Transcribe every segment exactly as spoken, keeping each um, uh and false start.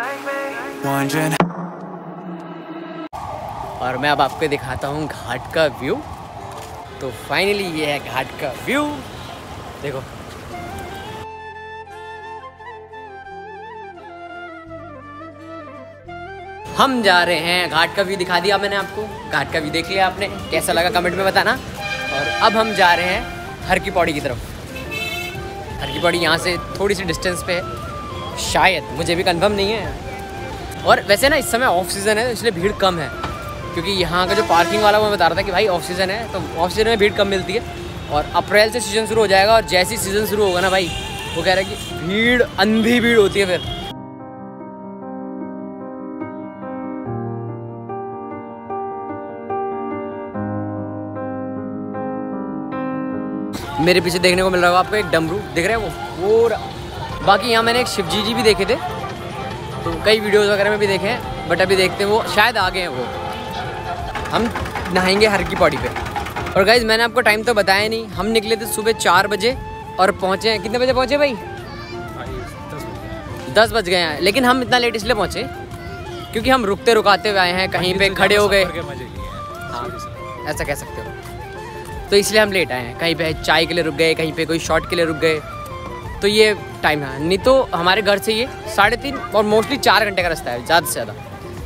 और मैं अब आपको दिखाता हूँ घाट का व्यू। तो फाइनली ये है घाट का व्यू, देखो। हम जा रहे हैं, घाट का व्यू दिखा दिया मैंने आपको, घाट का व्यू देख लिया आपने, कैसा लगा कमेंट में बताना। और अब हम जा रहे हैं हर की पौड़ी की तरफ। हर की पौड़ी यहाँ से थोड़ी सी डिस्टेंस पे है शायद, मुझे भी कंफर्म नहीं है। और वैसे ना इस समय ऑफ सीज़न है इसलिए भीड़ कम है, क्योंकि यहाँ का जो पार्किंग वाला वो बता रहा था कि भाई ऑफ सीज़न है, तो ऑफ सीज़न में भीड़ कम मिलती है। और अप्रैल से सीज़न शुरू हो जाएगा, और जैसे ही सीज़न शुरू होगा ना भाई, वो कह रहा है कि भीड़ अंधी भीड़ होती है फिर। मेरे पीछे देखने को मिल रहा होगा आपको एक डमरू दिख रहा है वो वो बाकी यहाँ मैंने एक शिवजी जी भी देखे थे, तो कई वीडियोस वगैरह में भी देखे हैं, बट अभी देखते हैं वो शायद आ गए हैं। वो हम नहाएंगे हर की पौड़ी पे। और गाइज मैंने आपको टाइम तो बताया नहीं, हम निकले थे सुबह चार बजे और पहुँचे हैं, कितने बजे पहुँचे भाई? दस बज गए हैं। लेकिन हम इतना लेट इसलिए पहुँचे क्योंकि हम रुकते रुकाते हुए आए हैं, कहीं पे खड़े हो गए, हाँ ऐसा कह सकते हो, तो इसलिए हम लेट आए हैं। कहीं पे चाय के लिए रुक गए, कहीं पे कोई शॉट के लिए रुक गए, तो ये टाइम है। नहीं तो हमारे घर से ये साढ़े तीन और मोस्टली चार घंटे का रास्ता है ज़्यादा से ज़्यादा।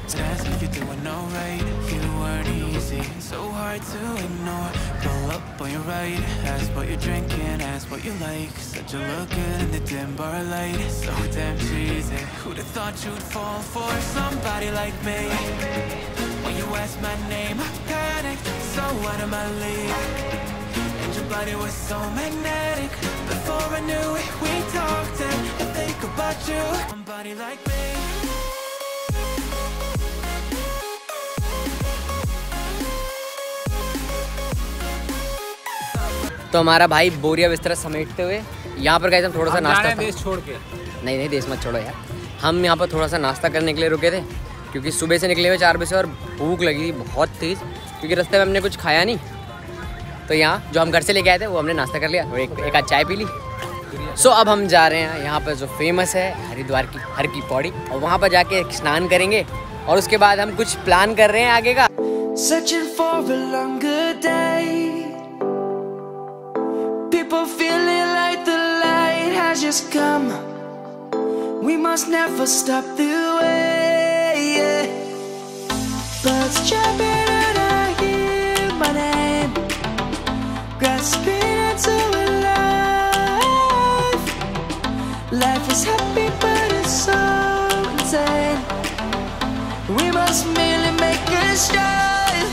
Body was so magnetic. Before I knew it, we talked and I think about you. Somebody like me. तो हमारा भाई बोरिया बिस्तर समेटते हुए यहाँ पर गए, हम थोड़ा सा नाश्ता देश छोड़ के, नहीं नहीं देश मत छोड़ो यार, हम यहाँ पर थोड़ा सा नाश्ता करने के लिए रुके थे, क्योंकि सुबह से निकले हुए चार बजे और भूख लगी थी बहुत तेज़, क्योंकि रास्ते में हमने कुछ खाया नहीं। तो यहाँ जो हम घर से लेके आए थे वो हमने नाश्ता कर लिया और एक एक आध चाय पी ली। सो so, अब हम जा रहे हैं यहाँ पर जो फेमस है हरिद्वार की हर की पौड़ी, और वहाँ पर जाके स्नान करेंगे और उसके बाद हम कुछ प्लान कर रहे हैं आगे का। Searching for a longer day. People feeling like the light has just come. We must never stop the way. Yeah. Birds jumping and I hear my name. Grasping into a life. Life is happy but it's so insane. We must merely make a start.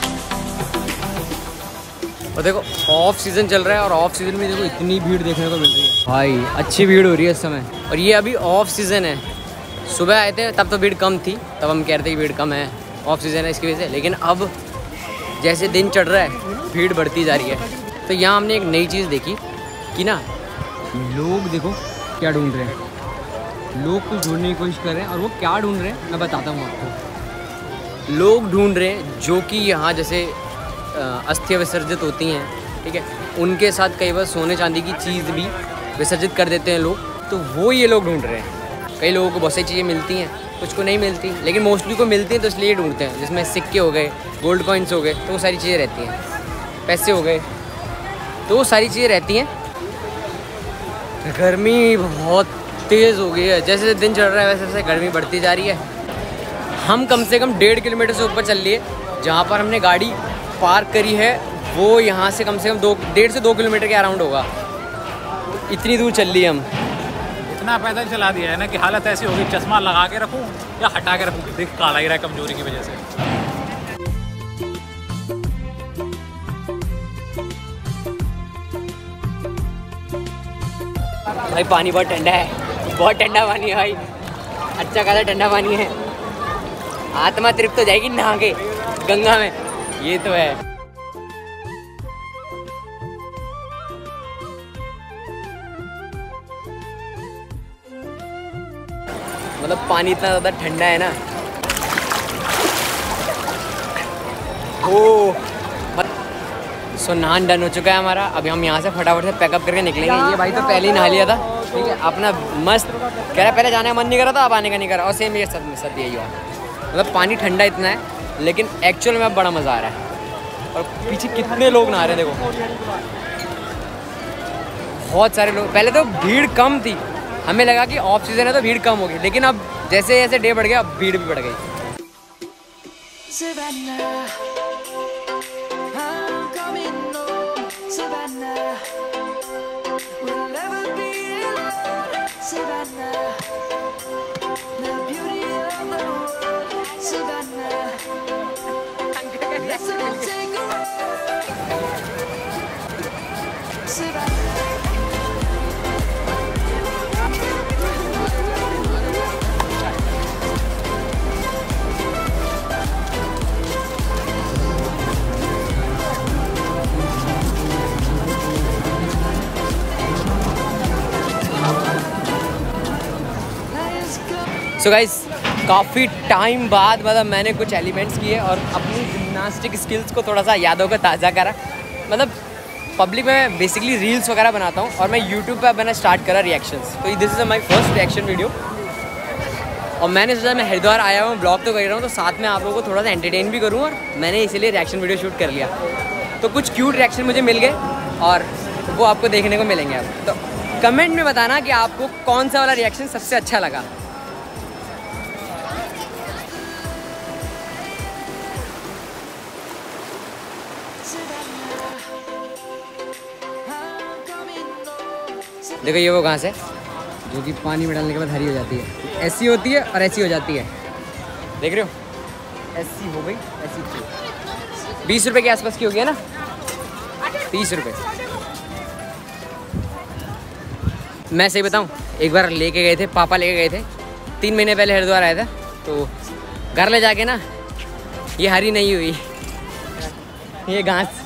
और देखो of season चल रहा है, और of season में देखो इतनी भीड़ देखने को मिल रही है भाई, अच्छी भीड़ हो रही है इस समय। और ये अभी ऑफ सीज़न है, सुबह आए थे तब तो भीड़ कम थी, तब हम कह रहे थे कि भीड़ कम है, ऑफ सीज़न है इसकी वजह से। लेकिन अब जैसे दिन चढ़ रहा है भीड़ बढ़ती जा रही है। तो यहाँ हमने एक नई चीज़ देखी कि ना लोग देखो क्या ढूंढ रहे हैं, लोग कुछ ढूंढने की कोशिश कर रहे हैं, और वो क्या ढूंढ रहे हैं मैं बताता हूँ आपको। लोग ढूंढ रहे हैं जो कि यहाँ जैसे अस्थियाँ विसर्जित होती हैं, ठीक है, उनके साथ कई बार सोने चांदी की चीज़ भी विसर्जित कर देते हैं लोग, तो वो ये लोग ढूंढ रहे हैं। कई लोगों को बहुत सी चीज़ें मिलती हैं, कुछ को नहीं मिलती, लेकिन मोस्टली को मिलती हैं तो इसलिए ढूंढते हैं, जिसमें सिक्के हो गए, गोल्ड कॉइन्स हो गए, तो वो सारी चीज़ें रहती हैं, पैसे हो गए, तो वो सारी चीज़ें रहती हैं। गर्मी बहुत तेज़ हो गई है, जैसे दिन चढ़ रहा है वैसे वैसे गर्मी बढ़ती जा रही है। हम कम से कम डेढ़ किलोमीटर से ऊपर चल लिए, जहाँ पर हमने गाड़ी पार्क करी है वो यहाँ से कम से कम दो डेढ़ से दो किलोमीटर के अराउंड होगा, इतनी दूर चल लिए हम। इतना पैदल चला दिया है ना कि हालत ऐसी होगी, चश्मा लगा के रखूँ या हटा के रखूँ, देख काला ही रहा है कमजोरी की वजह से। भाई पानी बहुत ठंडा है, बहुत ठंडा पानी है भाई, अच्छा खासा ठंडा पानी है, आत्मा तृप्त हो जाएगी नहा के गंगा में, ये तो है। मतलब पानी इतना ज़्यादा ठंडा है ना, ओ सो नहान डन हो चुका है हमारा। अभी हम यहाँ से फटाफट से पैकअप करके निकलेंगे। ये भाई तो पहले ही नहा लिया था, ठीक है, अपना मस्त कह रहा पहले जाने का मन नहीं करा था, अब आने का नहीं करा। और सेम ये सब सब यही हुआ, मतलब पानी ठंडा इतना है, लेकिन एक्चुअल में अब बड़ा मज़ा आ रहा है। और पीछे कितने लोग नहा रहे हैं देखो, बहुत सारे लोग। पहले तो भीड़ कम थी, हमें लगा कि ऑफ सीज़न है तो भीड़ कम होगी, लेकिन अब जैसे जैसे डे बढ़ गया अब भीड़ भी बढ़ गई। सो गाइस, काफ़ी टाइम बाद मतलब मैंने कुछ एलिमेंट्स किए और अपनी जिम्नास्टिक स्किल्स को थोड़ा सा यादों को ताज़ा करा। मतलब पब्लिक में बेसिकली रील्स वगैरह बनाता हूँ और मैं यूट्यूब पे मैंने स्टार्ट करा रिएक्शंस। तो this is my first reaction video और मैंने सोचा मैं हरिद्वार आया हूँ, ब्लॉग तो कर रहा हूँ, तो साथ में आप लोगों को थोड़ा सा एंटरटेन भी करूँ, और मैंने इसीलिए रिएक्शन वीडियो शूट कर लिया। तो कुछ क्यूट रिएक्शन मुझे मिल गए और वो आपको देखने को मिलेंगे अब। तो कमेंट में बताना कि आपको कौन सा वाला रिएक्शन सबसे अच्छा लगा। देखो ये वो घास है जो कि पानी में डालने के बाद हरी हो जाती है। ऐसी होती है और ऐसी हो जाती है, देख रहे हो, ऐसी हो गई, ऐसी थी। बीस रुपए के आसपास की हो गया ना, तीस रुपए। मैं सही बताऊं, एक बार लेके गए थे, पापा लेके गए थे, तीन महीने पहले हरिद्वार आया था, तो घर ले जाके ना ये हरी नहीं हुई, ये घास।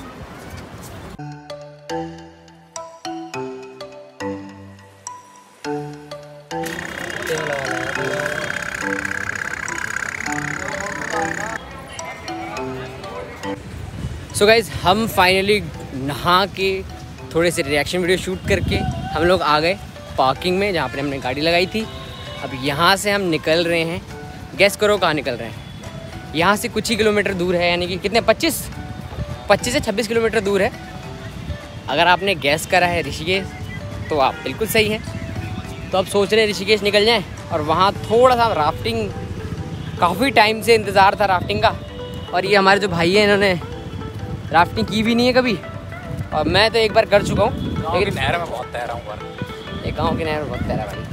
सो गाइज, हम फाइनली नहा के थोड़े से रिएक्शन वीडियो शूट करके हम लोग आ गए पार्किंग में जहाँ पर हमने गाड़ी लगाई थी। अब यहाँ से हम निकल रहे हैं, गैस करो कहाँ निकल रहे हैं। यहाँ से कुछ ही किलोमीटर दूर है, यानी कि कितने, पच्चीस पच्चीस से छब्बीस किलोमीटर दूर है। अगर आपने गैस करा है ऋषिकेश, तो आप बिल्कुल सही हैं। तो अब सोच रहे हैं ऋषिकेश निकल जाएँ और वहाँ थोड़ा सा राफ्टिंग, काफ़ी टाइम से इंतज़ार था राफ्टिंग का। और ये हमारे जो भाई हैं, इन्होंने राफ्टिंग की भी नहीं है कभी, और मैं तो एक बार कर चुका हूँ, लेकिन नहर में बहुत तैरा हूँ पर एक गाँव की नहर में बहुत तैरा भाई।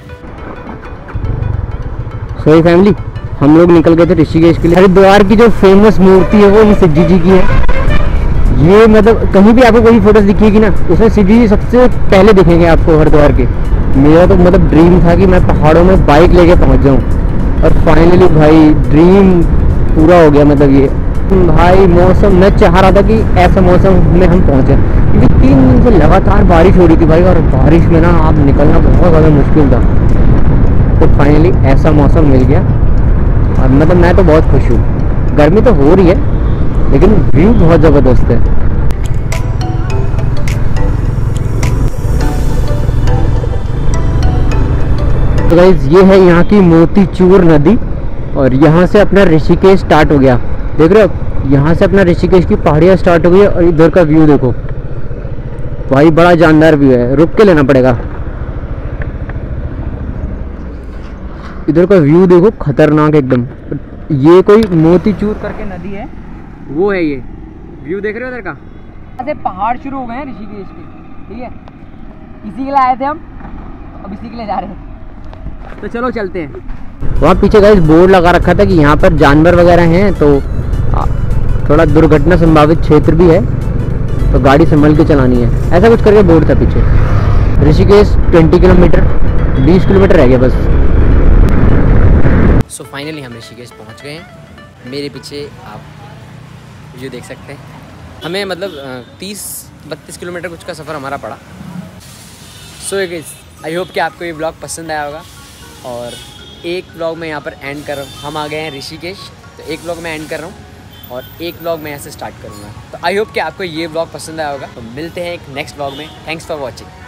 सही फैमिली, हम लोग निकल गए थे ऋषिकेश के लिए। हरिद्वार की जो फेमस मूर्ति है वो शिव जी की है। ये मतलब कहीं भी आपको कोई फोटोज दिखेगी ना, उसमें शिव जी सबसे पहले दिखेंगे आपको हरिद्वार के। मेरा तो मतलब ड्रीम था कि मैं पहाड़ों में बाइक लेके पहुँच जाऊँ, और फाइनली भाई ड्रीम पूरा हो गया। मतलब ये भाई मौसम, मैं चाह रहा था कि ऐसा मौसम में हम पहुँचे, क्योंकि तीन दिन से लगातार बारिश हो रही थी भाई, और बारिश में ना आप निकलना बहुत ज़्यादा मुश्किल था। तो फाइनली ऐसा मौसम मिल गया और मतलब मैं तो बहुत खुश हूँ। गर्मी तो हो रही है, लेकिन व्यू बहुत ज़बरदस्त है। तो गाइस, ये है यहाँ की मोतीचूर नदी, और यहाँ से अपना ऋषिकेश स्टार्ट हो गया। देख रहे हो, यहाँ से अपना ऋषिकेश की पहाड़ियाँ स्टार्ट हो गई है, और इधर का व्यू देखो भाई, बड़ा जानदार व्यू है। रुक के लेना पड़ेगा। इधर का व्यू देखो, खतरनाक एकदम। ये कोई मोतीचूर करके नदी है, वो है ये व्यू, देख रहे हो इधर का। ऐसे पहाड़ शुरू हो गए हैं ऋषिकेश के, ठीक है, इसी के लिए आए थे हम, अब इसी के लिए जा रहे हैं। तो चलो चलते हैं। वहाँ पीछे गाइस बोर्ड लगा रखा था कि यहाँ पर जानवर वगैरह हैं, तो थोड़ा दुर्घटना संभावित क्षेत्र भी है, तो गाड़ी संभल के चलानी है, ऐसा कुछ करके बोर्ड था पीछे। ऋषिकेश बीस किलोमीटर बीस किलोमीटर रह गया बस। सो so फाइनली हम ऋषिकेश पहुँच गए हैं। मेरे पीछे आप व्यू देख सकते हैं। हमें मतलब तीस बत्तीस किलोमीटर कुछ का सफ़र हमारा पड़ा। सो गाइस, आई होप कि आपको ये ब्लॉग पसंद आया होगा, और एक ब्लॉग मैं यहाँ पर एंड कर रहा हूँ। हम आ गए हैं ऋषिकेश, तो एक ब्लॉग मैं एंड कर रहा हूँ। और एक व्लॉग मैं यहाँ से स्टार्ट करूँगा। तो आई होप कि आपको ये व्लॉग पसंद आया होगा। तो मिलते हैं एक नेक्स्ट व्लॉग में। Thanks for watching.